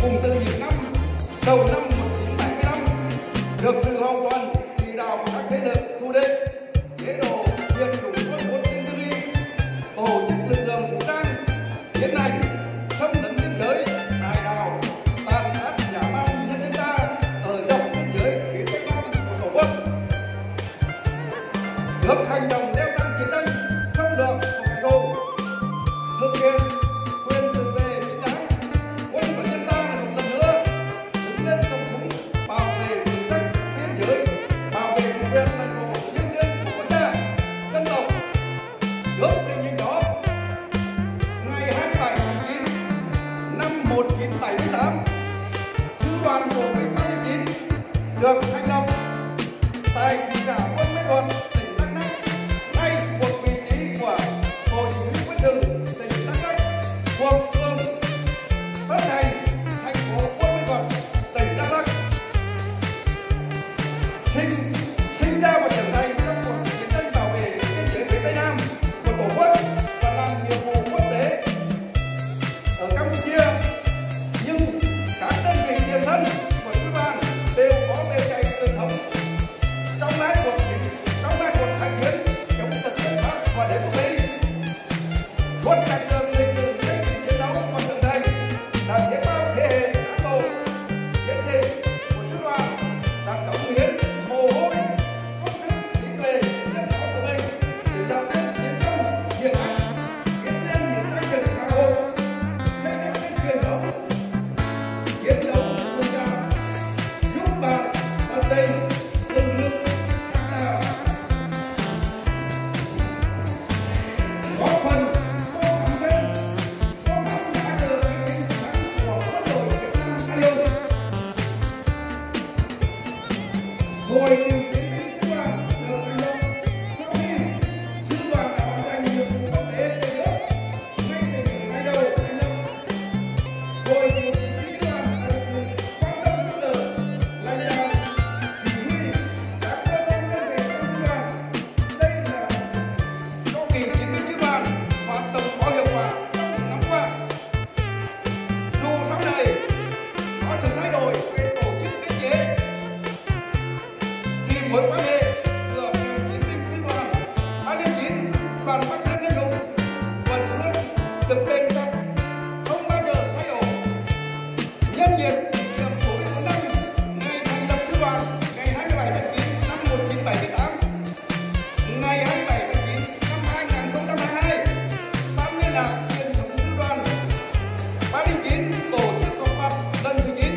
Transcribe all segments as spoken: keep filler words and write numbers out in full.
cùng từ những năm đầu năm một nghìn chín trăm bảy mươi lăm được sự hậu thuẫn chỉ đạo của các thế lực thù địch, chế độ diệt chủng quân quân trên Syria, tổ chức lực lượng vũ trang tiến hành xâm lấn biên giới, đại đạo tàn ác dã man nhân dân ta ở dọc biên giới phía tây nam của tổ quốc. Lập hành động leo thang chiến tranh xâm lược của kẻ thù, thực hiện quyền tự vệ chính đáng, quân và nhân ta là một lần nữa đứng lên cầm súng bảo vệ vững chắc biên giới, bảo vệ chủ quyền lãnh thổ thiêng liêng của quốc gia dân tộc. Trước tình hình đó, ngày hai mươi bảy tháng chín năm một nghìn chín trăm bảy mươi tám, sư đoàn của bảy ba chín được thành lập tại thị xã Buôn Mê Thuột, tỉnh Đắk Lắk, ngay một vị trí của Bộ Chỉ huy Quân sự tỉnh Đắk Lắk, thuộc phường Tân Thành, thành phố Buôn Mê Thuột, tỉnh Đắk Lắk. Sinh sinh ra và trưởng thành trong cuộc chiến tranh bảo vệ biên giới phía Tây Nam của Tổ quốc và làm nhiệm vụ quốc tế ở Campuchia, nhưng các đơn vị tiền thân của sư đoàn đều có bề dày truyền thống trong hai cuộc chiến trong hai cuộc kháng chiến chống giặc Việt Bắc và đế quốc Mỹ. Suốt chặng đường lịch sử chiến đấu và trưởng thành, đã biết bao thế hệ cán bộ chiến sĩ của sư đoàn đã cống hiến mồ hôi, công sức, trí tuệ, nhân áo của mình để làm nên chiến công hiển hách, viết nên những trang sử xã hội, xây dựng nên truyền thống chiến đấu quân cảm, giúp bạn tận tình từng nước sáng tạo, góp phần tô thắm thêm tô thắm giá trị cái chiến thắng của quân đội Việt Nam anh hùng. Hội cựu chiến binh sư đoàn được thành lập sau khi sư đoàn đã hoàn thành nhiệm vụ quốc tế về nước. Ngay từ những ngày đầu thành lập, Hội cựu chiến binh sư đoàn đã được sự quan tâm giúp đỡ, lãnh đạo, chỉ huy các cơ quan đơn vị trong sư đoàn. Đây là cho cựu chiến binh sư đoàn hoạt động có hiệu quả trong những năm qua. Dù sau này có sự thay đổi về tổ chức biên chế, thì mối quan hệ giữa cựu chiến binh sư đoàn ba chín đoàn Bắc Sơn Nhân Hùng vẫn luôn được bền chặt, không bao giờ thay đổi. Nhân dịp kỷ niệm bốn mươi năm ngày thành lập sư đoàn, ngày hai mươi bảy tháng chín năm một nghìn chín trăm bảy mươi tám, ngày hai mươi bảy tháng chín năm hai nghìn không trăm hai mươi hai, ban liên lạc truyền thống sư đoàn ba chín tổ chức họp mặt lần thứ chín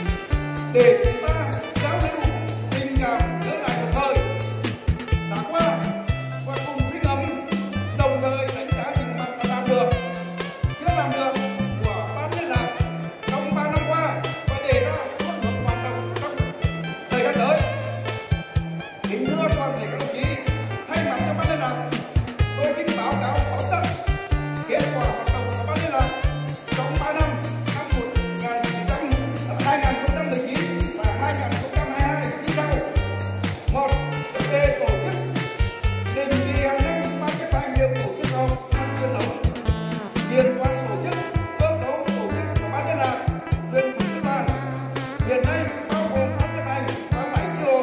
để chúng ta giao lưu tình cảm nhớ lại một thời đã qua và cùng suy ngẫm, đồng thời đánh giá những mặt đã làm được, chưa làm được của ban liên lạc trong ba năm qua và đề ra phương hướng hoạt động trong thời gian tới. Kính thưa toàn thể các đồng chí, thay mặt cho ban liên lạc, tôi xin báo cáo tóm tắt kết quả hoạt động của ban liên lạc trong ba năm năm một nghìn chín trăm hai nghìn không trăm mười chín và hai nghìn không trăm hai mươi hai như sau. Một, vấn đề tổ chức định kỳ hàng năm ban chấp hành đều tổ chức họp ban truyền thống, liên quan tổ chức cơ cấu tổ chức của ban liên lạc truyền thống sư đoàn hiện nay bao gồm ban chấp hành và bảy chi hội,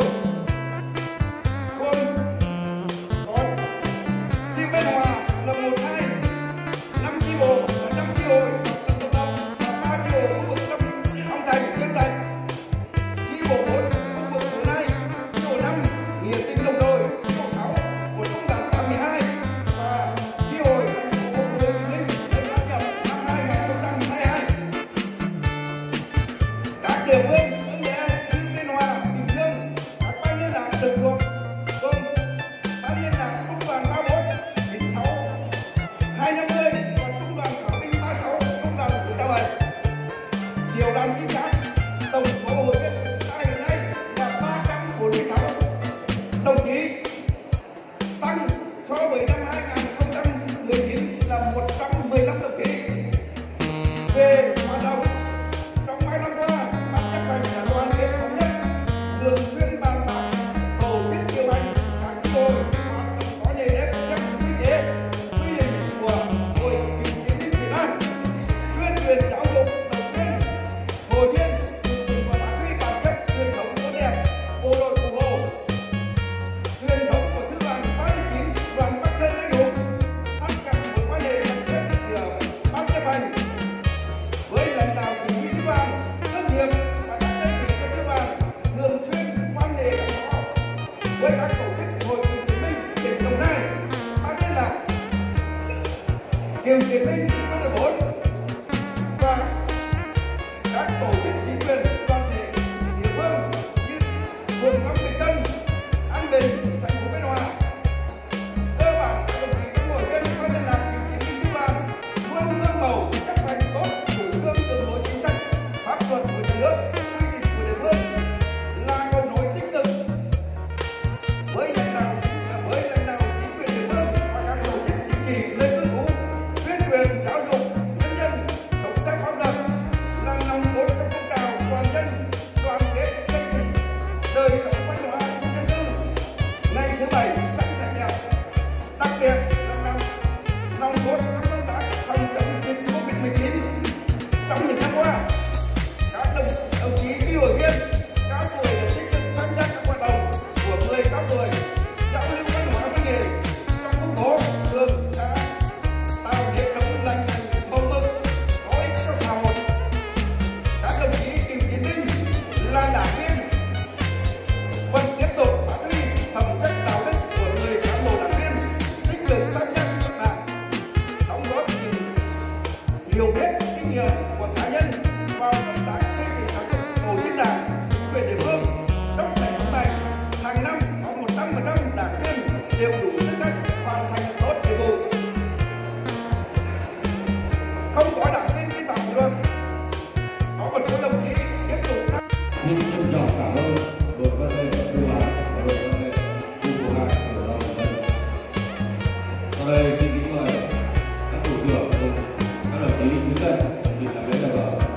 gồm có chi Biên Hòa là một hai năm chi bộ và năm chi hội tập cộng đồng và ba chi hội khu vực trong Long Thành, Nhân Trạch, chi bộ bốn khu vực Hồ Nai, chi bộ năm Nghĩa Tình Đồng Đội, chi bộ sáu của Trung đoàn tám mươi hai và chi hội thành phố Hồ Chí Minh được sáp nhập năm hai nghìn không trăm hai mươi hai. Các địa phương Hưng Nghệ, Biên Hòa, Bình Dương, các ban liên lạc trực thuộc gồm ban liên lạc trung đoàn ba mươi bốn, chín sáu, hai năm mươi và trung đoàn pháo binh ba mươi sáu, trung đoàn vũ trang bảy. Tiểu đoàn trinh sát, tổng số hội viên ta hiện nay là ba trăm bốn mươi sáu đồng chí, tăng so với năm hai nghìn không trăm mười chín là một trăm mười lăm đồng chí. Về hoạt động trong hai năm qua, ban chấp hành Xin trân trọng cảm ơn đội văn nghệ Sư Đoàn và đội văn nghệ khu phố hai của Long Bình. Sau đây xin kính mời các thủ trưởng cùng các đồng chí đứng dậy vì làm lễ đập vở.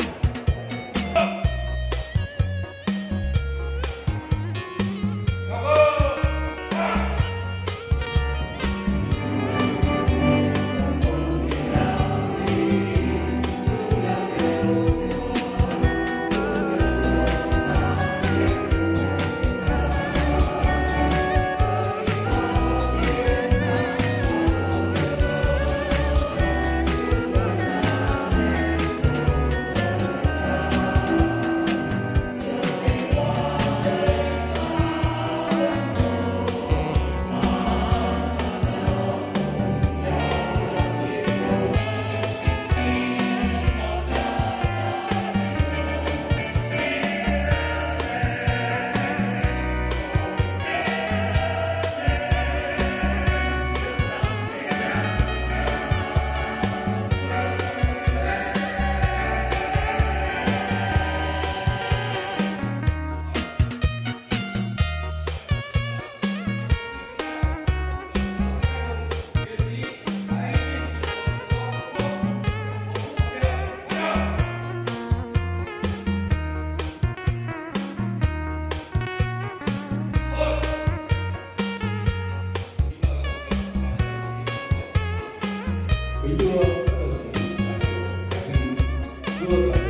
Kính thưa các đồng chí, các thầy, thưa các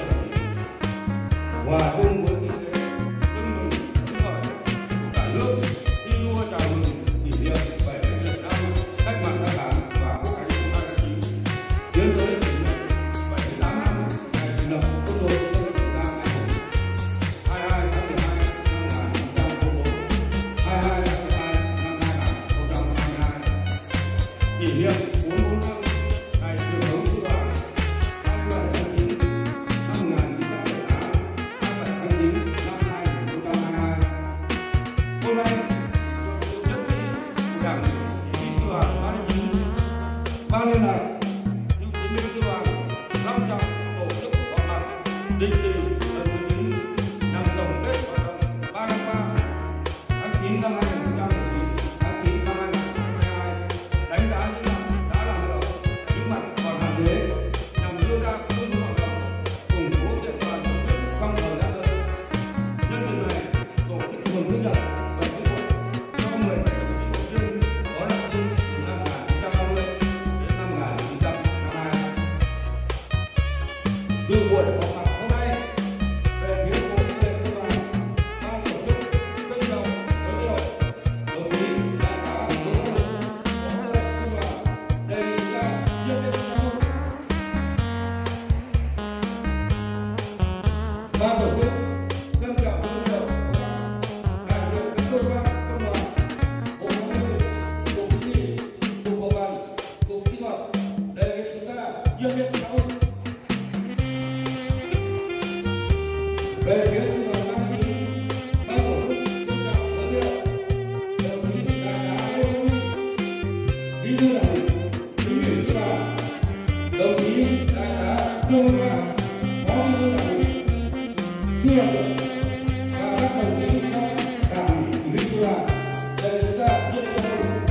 hòa chung với kinh tế tưng bừng phấn khởi của cả nước thi đua chào mừng kỷ niệm bảy mươi lăm năm cách mạng tháng tám và quốc khánh mùng hai tháng chín, tiến tới kỷ niệm bảy mươi tám năm ngày thành lập quân đội nhân dân Việt Nam anh hùng hai mươi hai tháng mười hai năm một nghìn chín trăm bốn mươi tư, hai mươi hai tháng mười hai năm hai nghìn không trăm hai mươi hai, kỷ niệm bốn mươi bốn năm ngày truyền thống Sư Đoàn hai mươi bảy tháng chín năm một nghìn chín trăm bảy mươi tám, hai mươi bảy tháng chín năm hai nghìn không trăm hai mươi hai. Hôm nay, sự nhất trí của Đảng ủy Chỉ huy Sư đoàn ba mươi chín, Ban liên lạc cựu chiến binh Sư đoàn long trọng tổ chức họp mặt định kỳ lần thứ chín nhằm tổng kết hoạt động ba năm qua tháng chín năm hai nghìn không trăm mười chín, tháng chín năm hai nghìn không trăm hai mươi hai, đánh giá những mặt đã làm được, những mặt còn hạn chế nhằm đưa ra phương hướng hoạt động củng cố kiện toàn tổ chức trong thời gian tới. Nhân dịp này, tổ chức thường thu nhận và kỹ thuật cho mười bảy học viên có học sinh từ năm một nghìn chín trăm năm mươi đến năm một nghìn chín trăm năm mươi hai. Dự buổi họp mặt hôm nay, về phía Bộ Tư lệnh Sư đoàn, ban tổ chức trân trọng giới thiệu đồng chí đại tá Đỗ Văn Hùng, Phó Tư lệnh Sư đoàn, đề nghị ra nhiệt liệt chào mừng. Ban tổ chức trân trọng giới thiệu đại diện các cơ quan công đoàn, Bộ Công an, Cục Chính trị, Cục Hậu cần, Cục Kỹ thuật, đề nghị chúng ta nhiệt liệt chào mừng. Về phía Sư đoàn ba mươi chín, ban tổ chức trân trọng giới thiệu đồng chí đại tá Lê Hữu Huy, Bí thư Đảng ủy, Chính ủy Sư đoàn, đồng chí đại tá Dương Văn Hoàng, Phó Bí thư Đảng ủy, Sư đoàn trưởng và các đồng chí trong Đảng ủy Chỉ huy Sư đoàn để chúng ta nhiệt liệt chào mừng.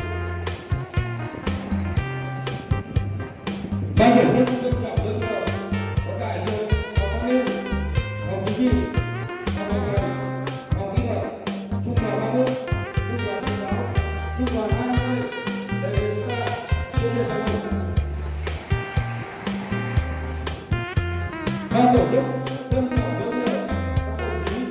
Ban tổ chức trân trọng giới thiệu có đại diện Phòng An ninh, Phòng Chính trị, Phòng Hậu cần, Phòng Kỹ thuật, Trung đoàn ba mươi mốt, Trung đoàn mười sáu, Trung đoàn hai mươi để chúng ta nhiệt liệt chào mừng. Ban tổ chức trân trọng giới thiệu các đồng chí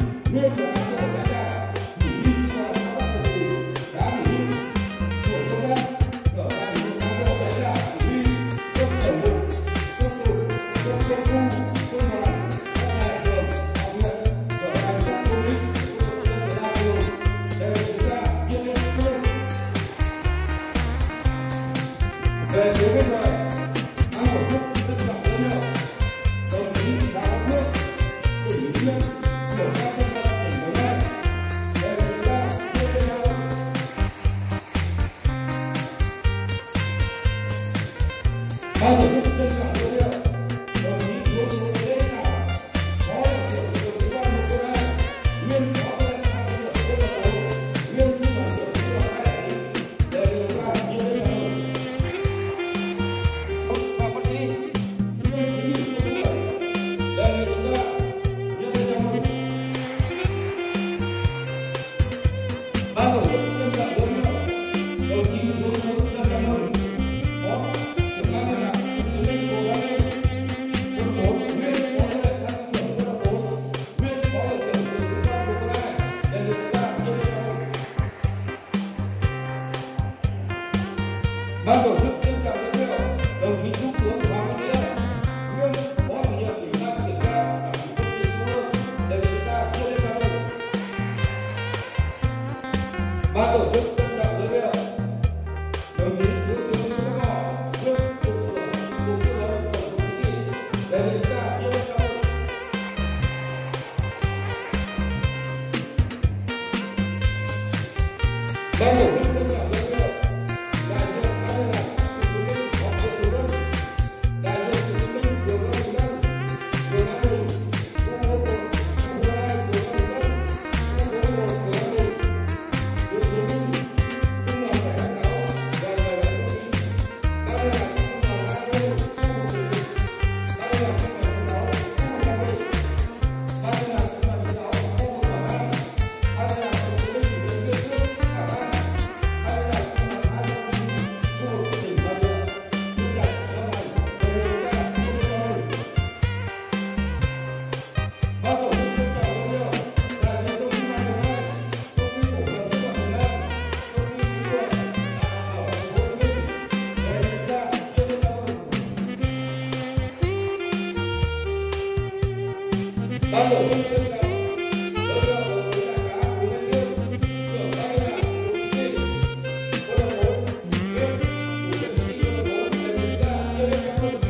ban tổ chức trân trọng giới thiệu với đại tá Bùi Văn Thiên, trưởng ban liên lạc của thí sinh, câu lạc bộ viết chủ tịch thí câu lạc bộ để chúng ta chia lên cảm ơn.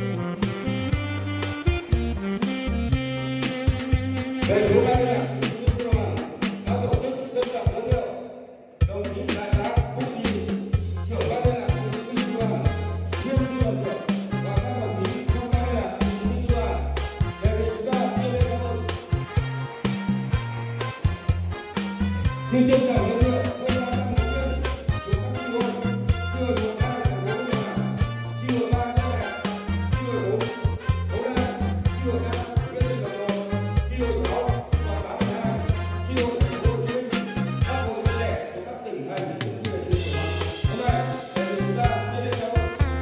Về phía ban liên lạc của thí sinh đoàn, ban tổ chức trân trọng giới thiệu đồng chí đại tá Vũ Thị, trưởng ban liên lạc của thí sinh đoàn, nguyên viên trưởng và các đồng chí trong ban liên lạc của thí sinh đoàn để chúng ta chia lên cảm ơn. Xin trân trọng giới thiệu các ban đảng viên của các chi hội, chi hội một hai thành phố Biên Hòa, chi hội ba Cao Lãnh, chi hội bốn Hố Đa, chi hội năm Nguyễn Thị Ngọc Lò, chi hội sáu và tám mươi hai, chi hội thành phố Hồ Chí Minh, các hội viên lẻ của các tỉnh thành cũng như là chi hội hôm nay để chúng ta chia lên cảm ơn.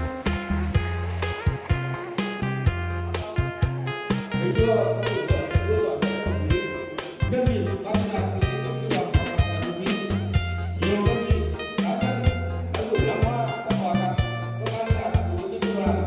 Kính thưa các đồng chí, thưa toàn thể các đồng chí, nhân dịp ban liên lạc của thí sinh đoàn họp mặt tại Đồng Nai, nhiều đơn vị cá nhân đã gửi lãng hoa tặng quà tặng cho ban liên lạc của thí sinh đoàn.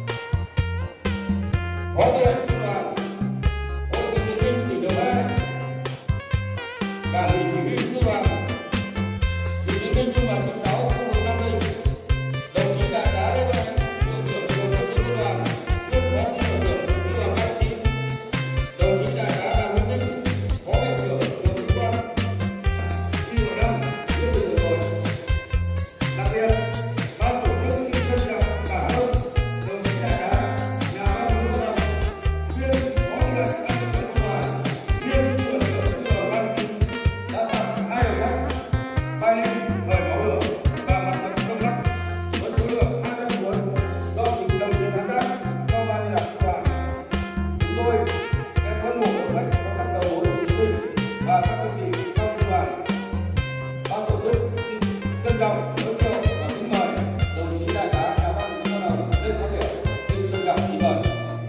Phó tư lệnh trung đoàn, Hội cựu chiến binh tỉnh Đồng Nai, Đảng ủy chỉ huy sư đoàn, cựu chiến binh trung đoàn mười sáu khu vực Nam Định, đồng chí đại tá Lê Văn, hiệu trưởng điều động sư đoàn, nguyên phó sư đoàn trưởng sư đoàn hai mươi chín, đồng chí đại tá Đào Văn Minh, phó viện trưởng điều sĩ quan, chi hội năm tiếp tục được rồi. Đặc biệt, ban tổ chức xin trân trọng cảm ơn đồng chí đại tá nhà văn Vũ Văn, nguyên phó tư lệnh ban tổ chức đoàn, nguyên sư đoàn trưởng sư đoàn hai mươi chín đã tặng hai đầu sách Bay lên thời máu lửa và Mặt trận Đông Bắc với khối lượng hai trăm cuốn do chính đồng chí sáng tác cho ban liên lạc sư đoàn. Chúng tôi sẽ phân bổ bộ sách cho các đầu mối thí sinh và các đơn vị trong sư đoàn. Ban tổ chức xin trân trọng giới thiệu và kính mời đồng chí đại tá nhà văn Vũ Văn Đồng lên phát biểu. Xin trân trọng kính mời.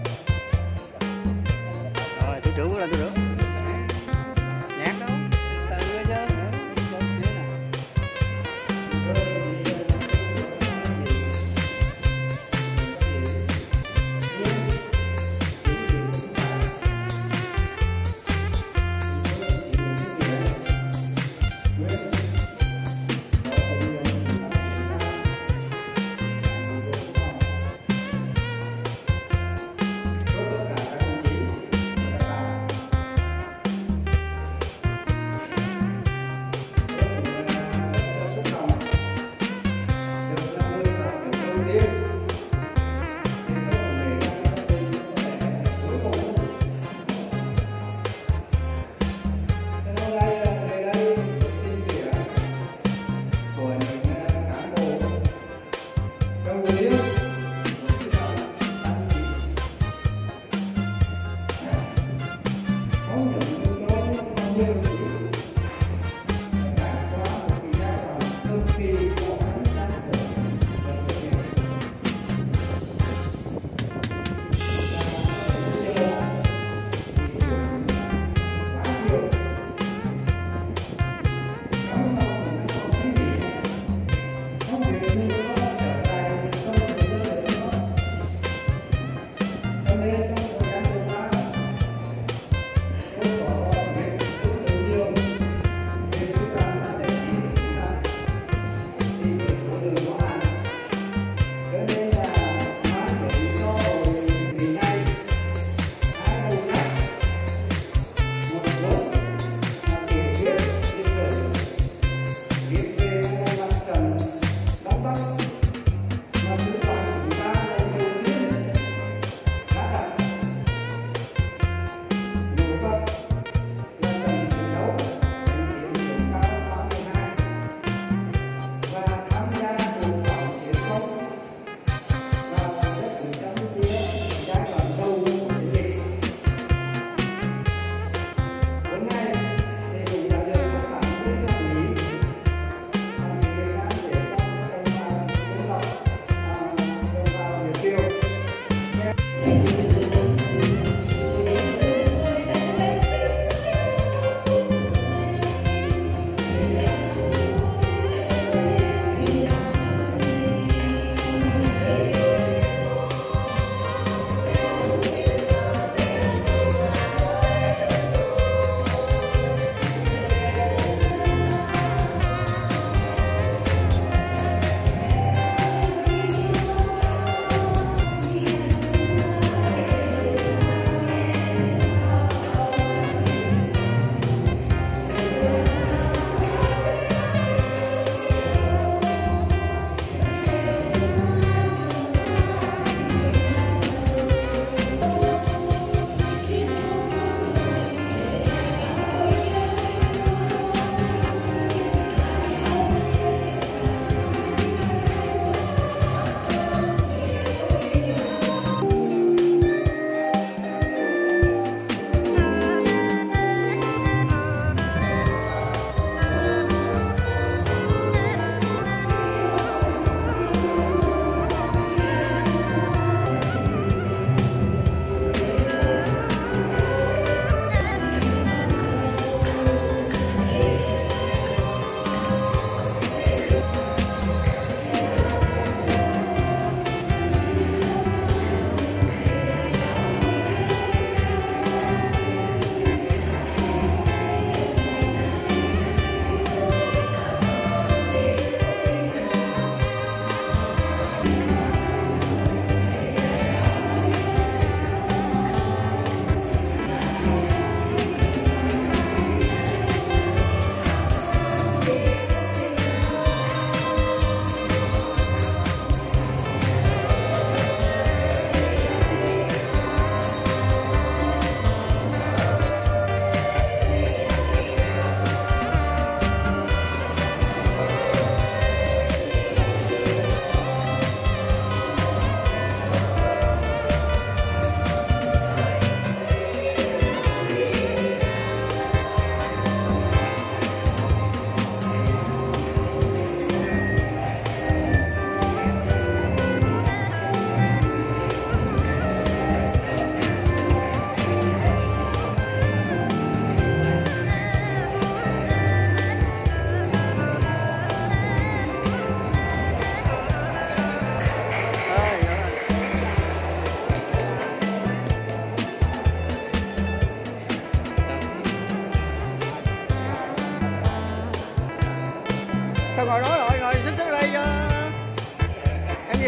Rồi, thủ trưởng lên thủ trưởng. Nhạc đâu? Từ chứ. Cho xíu nè.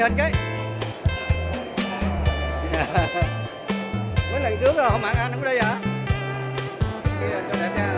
hình cái. Mấy lần trước rồi không ăn anh không có đi hả? Ghi hình cho đẹp nha.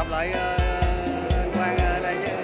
gặp lại uh, anh Quang ở đây chứ.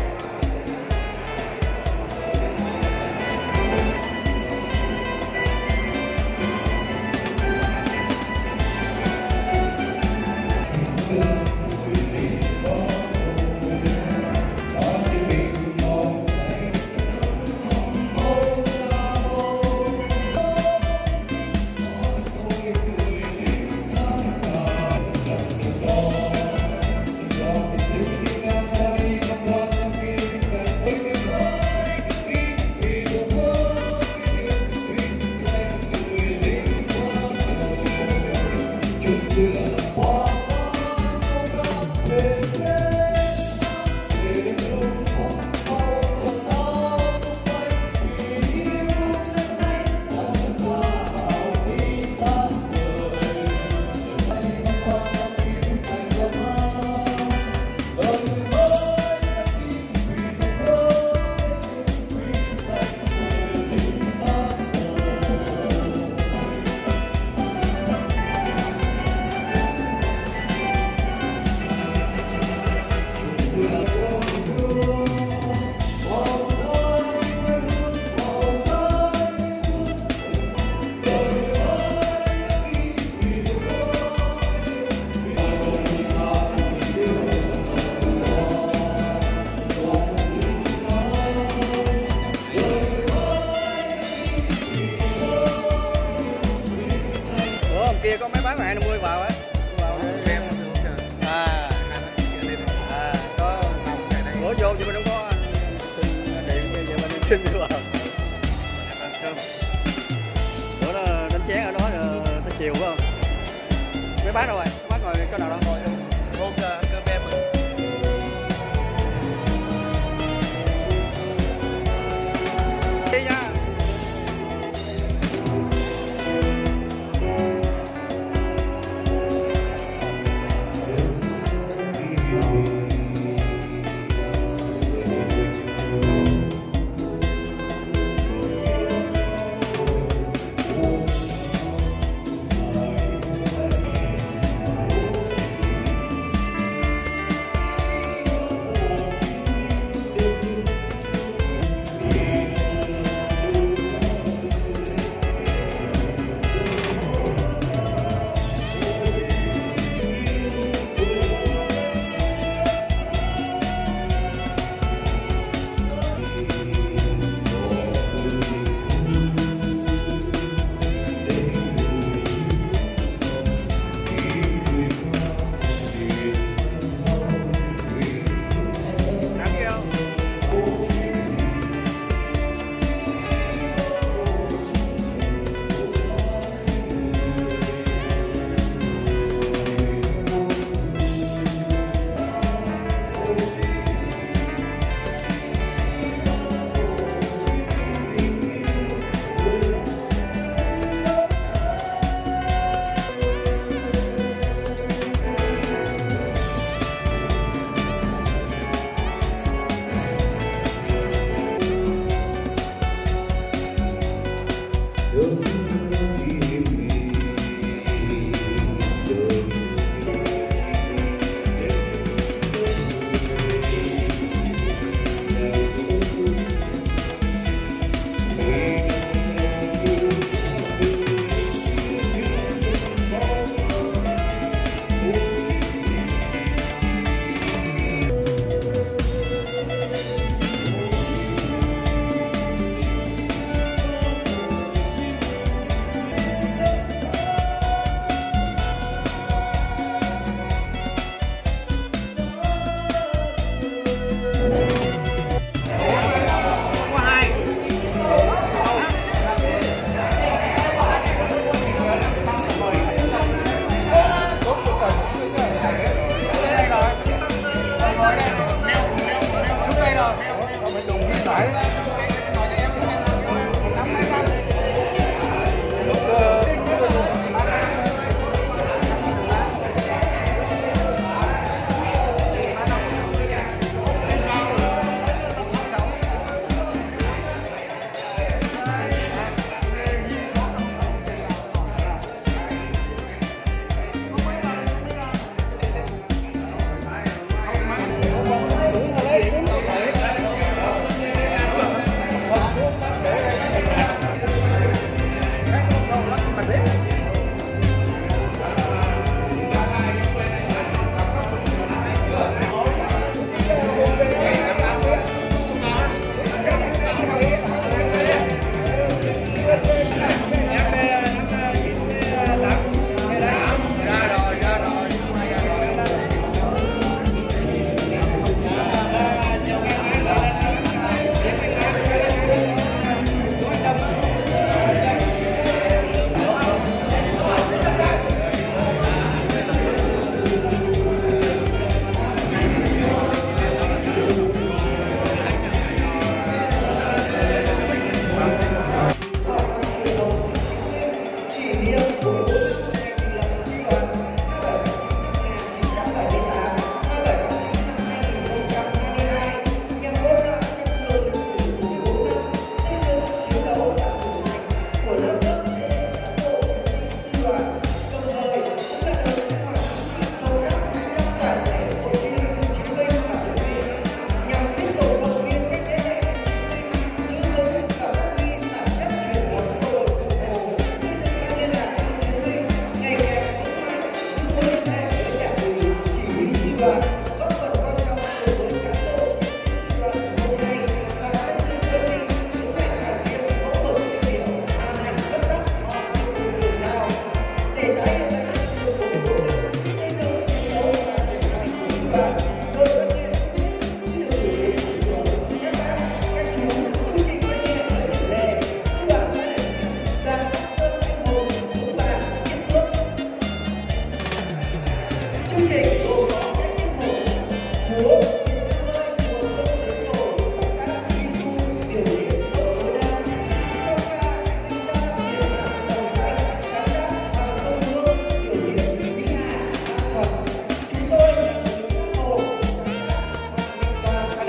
Kia có mấy bán hai năm mươi vào á, vào xem à, à có bữa vô thì mình không có xin điện bây giờ mình xin đi vào. Bữa đó đánh chén ở đó tới chiều phải không? Mấy bán đâu rồi? Bán rồi có nào đâu rồi? hôm ăn cơm em rồi. Đi nha.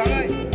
bạn ơi.